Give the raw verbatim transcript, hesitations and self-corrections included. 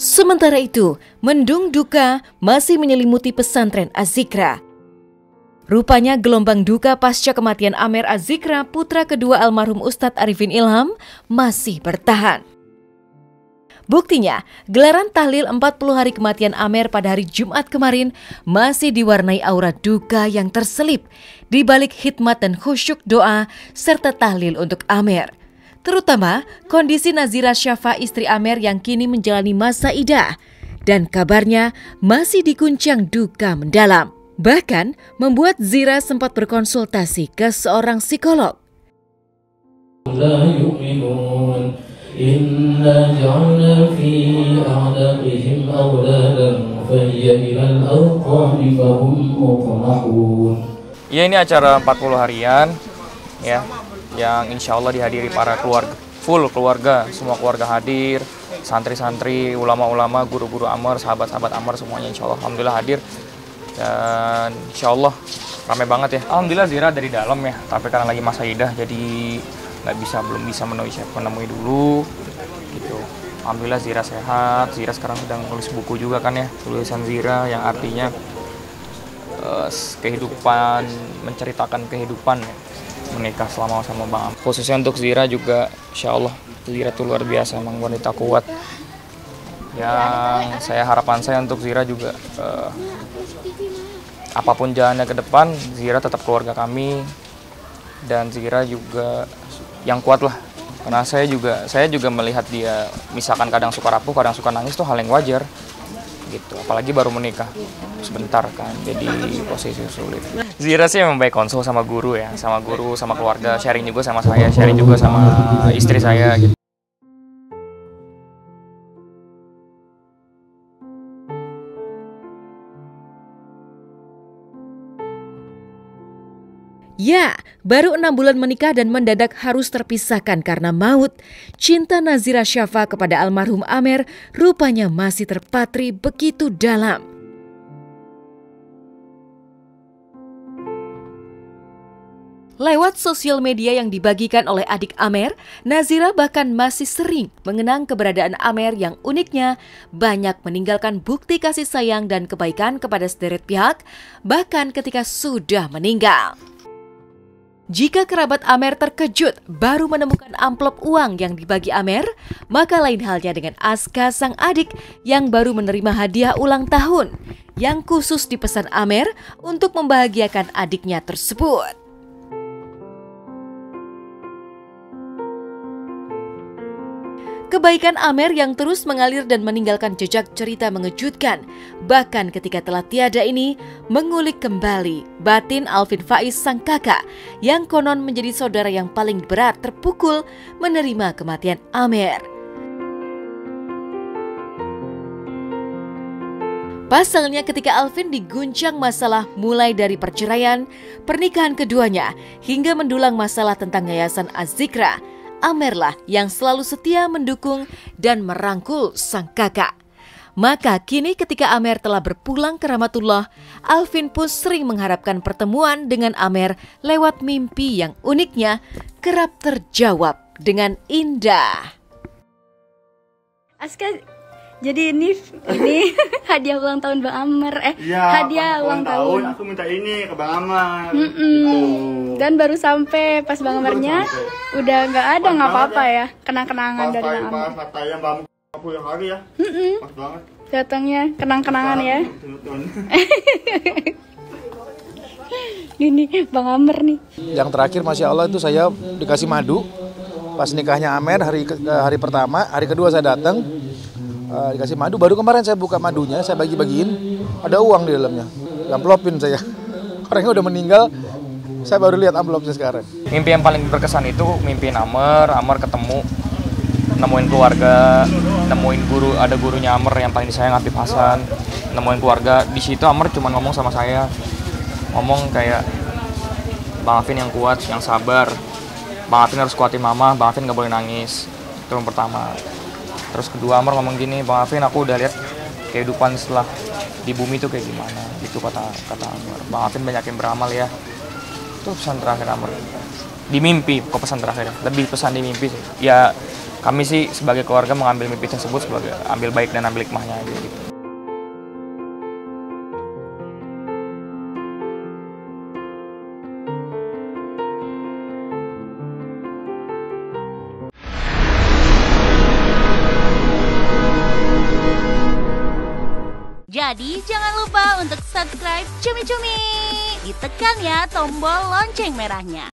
Sementara itu, mendung duka masih menyelimuti pesantren Az-Zikra. Rupanya gelombang duka pasca kematian Amer Az-Zikra, putra kedua almarhum Ustadz Arifin Ilham, masih bertahan. Buktinya, gelaran tahlil empat puluh hari kematian Amer pada hari Jumat kemarin masih diwarnai aura duka yang terselip di balik hikmat dan khusyuk doa serta tahlil untuk Amer. Terutama kondisi Nazira Syafa, istri Amer yang kini menjalani masa idah dan kabarnya masih diguncang duka mendalam. Bahkan membuat Zira sempat berkonsultasi ke seorang psikolog. Ya, ini acara empat puluh harian ya, yang insya Allah dihadiri para keluarga, full keluarga, semua keluarga hadir, santri-santri, ulama-ulama, guru-guru Amer, sahabat-sahabat Amer, semuanya insya Allah alhamdulillah hadir. Dan insya Allah ramai banget ya. Alhamdulillah Zira dari dalam ya, tapi karena lagi masa idah jadi nggak bisa, belum bisa menemui, menemui dulu gitu. Alhamdulillah Zira sehat. Zira sekarang sedang nulis buku juga kan ya, tulisan Zira yang artinya uh, kehidupan, menceritakan kehidupan ya, menikah selama sama Bang Am. Khususnya untuk Zira juga insya Allah Zira tuh luar biasa, emang wanita kuat. Yang saya harapan saya untuk Zira juga uh, apapun jalannya ke depan, Zira tetap keluarga kami dan Zira juga yang kuat lah. Karena saya juga saya juga melihat dia misalkan kadang suka rapuh, kadang suka nangis tuh hal yang wajar gitu. Apalagi baru menikah sebentar kan, jadi posisi sulit. Zira sih memang baik konsul sama guru ya, sama guru, sama keluarga, sharing juga sama saya, sharing juga sama istri saya gitu. Ya, baru enam bulan menikah dan mendadak harus terpisahkan karena maut, cinta Nazira Syafa kepada almarhum Amer rupanya masih terpatri begitu dalam. Lewat sosial media yang dibagikan oleh adik Amer, Nazira bahkan masih sering mengenang keberadaan Amer yang uniknya banyak meninggalkan bukti kasih sayang dan kebaikan kepada sederet pihak, bahkan ketika sudah meninggal. Jika kerabat Amer terkejut baru menemukan amplop uang yang dibagi Amer, maka lain halnya dengan Aska, sang adik yang baru menerima hadiah ulang tahun yang khusus dipesan Amer untuk membahagiakan adiknya tersebut. Kebaikan Amer yang terus mengalir dan meninggalkan jejak cerita mengejutkan, bahkan ketika telah tiada ini, mengulik kembali batin Alvin Faiz, sang kakak, yang konon menjadi saudara yang paling berat terpukul menerima kematian Amer. Pasalnya ketika Alvin diguncang masalah mulai dari perceraian, pernikahan keduanya, hingga mendulang masalah tentang yayasan Az-Zikra, Amerlah yang selalu setia mendukung dan merangkul sang kakak. Maka kini ketika Amer telah berpulang ke rahmatullah, Alvin pun sering mengharapkan pertemuan dengan Amer lewat mimpi yang uniknya kerap terjawab dengan indah. Aska, jadi ini ini hadiah ulang tahun Bang Amer, eh ya, hadiah ulang tahun. tahun. Aku minta ini ke Bang Amer. Mm -mm. Gitu. Dan baru sampai pas Bang Amernya udah nggak ada, nggak apa-apa ya, kenang-kenangan dari Bang Amer. Pas katanya Bang aku yang hari ya. Mm -mm. Pas banget. Datangnya kenang-kenangan ya. Ini Bang Amer nih. Yang terakhir Masya Allah itu saya dikasih madu pas nikahnya Amer hari hari pertama, hari kedua saya datang. Uh, dikasih madu, baru kemarin saya buka madunya, saya bagi-bagiin, ada uang di dalamnya, amplopin saya. Orangnya udah meninggal, saya baru lihat amplopnya sekarang. Mimpi yang paling berkesan itu mimpiin Amer, Amer ketemu, nemuin keluarga, nemuin guru, ada gurunya Amer yang paling disayang, Habib Hasan, nemuin keluarga. Di situ Amer cuma ngomong sama saya, ngomong kayak, Bang Afin yang kuat, yang sabar, Bang Afin harus kuatin mama, Bang Afin nggak boleh nangis. Itu yang pertama. Terus kedua Amer ngomong gini, Bang Afin aku udah lihat kehidupan setelah di bumi itu kayak gimana. Itu kata kata Amer. Bang Afin banyak yang beramal ya. Itu pesan terakhir Amer. Di mimpi, kok pesan terakhir. Lebih pesan di mimpi sih. Ya kami sih sebagai keluarga mengambil mimpi tersebut sebagai ambil baik dan ambil hikmahnya aja gitu. Jadi jangan lupa untuk subscribe Cumi Cumi. Ditekan ya tombol lonceng merahnya.